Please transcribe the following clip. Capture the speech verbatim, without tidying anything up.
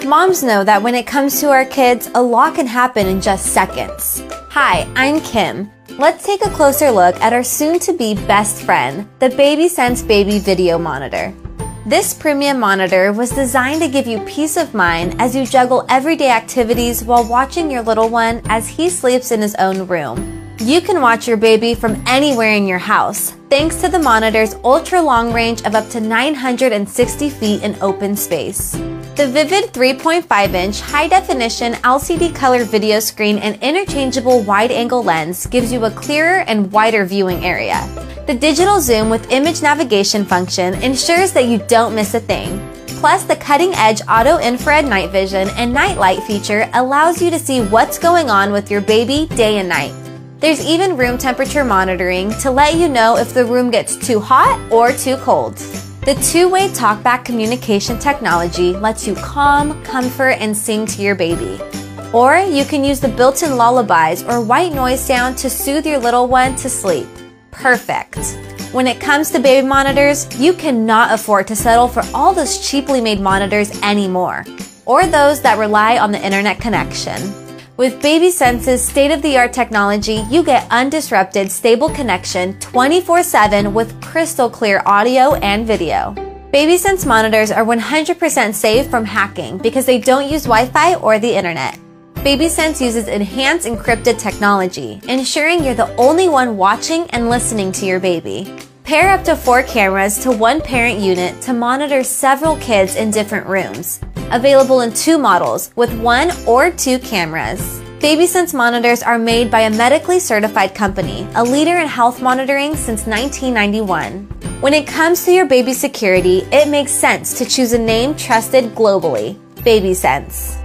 Moms know that when it comes to our kids, a lot can happen in just seconds. Hi, I'm Kim. Let's take a closer look at our soon-to-be best friend, the BabySense Baby Video Monitor. This premium monitor was designed to give you peace of mind as you juggle everyday activities while watching your little one as he sleeps in his own room. You can watch your baby from anywhere in your house, thanks to the monitor's ultra-long range of up to nine hundred sixty feet in open space. The vivid three point five inch high-definition L C D color video screen and interchangeable wide-angle lens gives you a clearer and wider viewing area. The digital zoom with image navigation function ensures that you don't miss a thing. Plus, the cutting-edge auto-infrared night vision and night light feature allows you to see what's going on with your baby day and night. There's even room temperature monitoring to let you know if the room gets too hot or too cold. The two-way talkback communication technology lets you calm, comfort, and sing to your baby. Or you can use the built-in lullabies or white noise sound to soothe your little one to sleep. Perfect. When it comes to baby monitors, you cannot afford to settle for all those cheaply made monitors anymore, or those that rely on the internet connection. With BabySense's state-of-the-art technology, you get undisrupted, stable connection twenty-four seven with crystal clear audio and video. BabySense monitors are one hundred percent safe from hacking because they don't use Wi-Fi or the internet. BabySense uses enhanced encrypted technology, ensuring you're the only one watching and listening to your baby. Pair up to four cameras to one parent unit to monitor several kids in different rooms. Available in two models with one or two cameras. BabySense monitors are made by a medically certified company, a leader in health monitoring since nineteen ninety-one. When it comes to your baby's security, it makes sense to choose a name trusted globally, BabySense.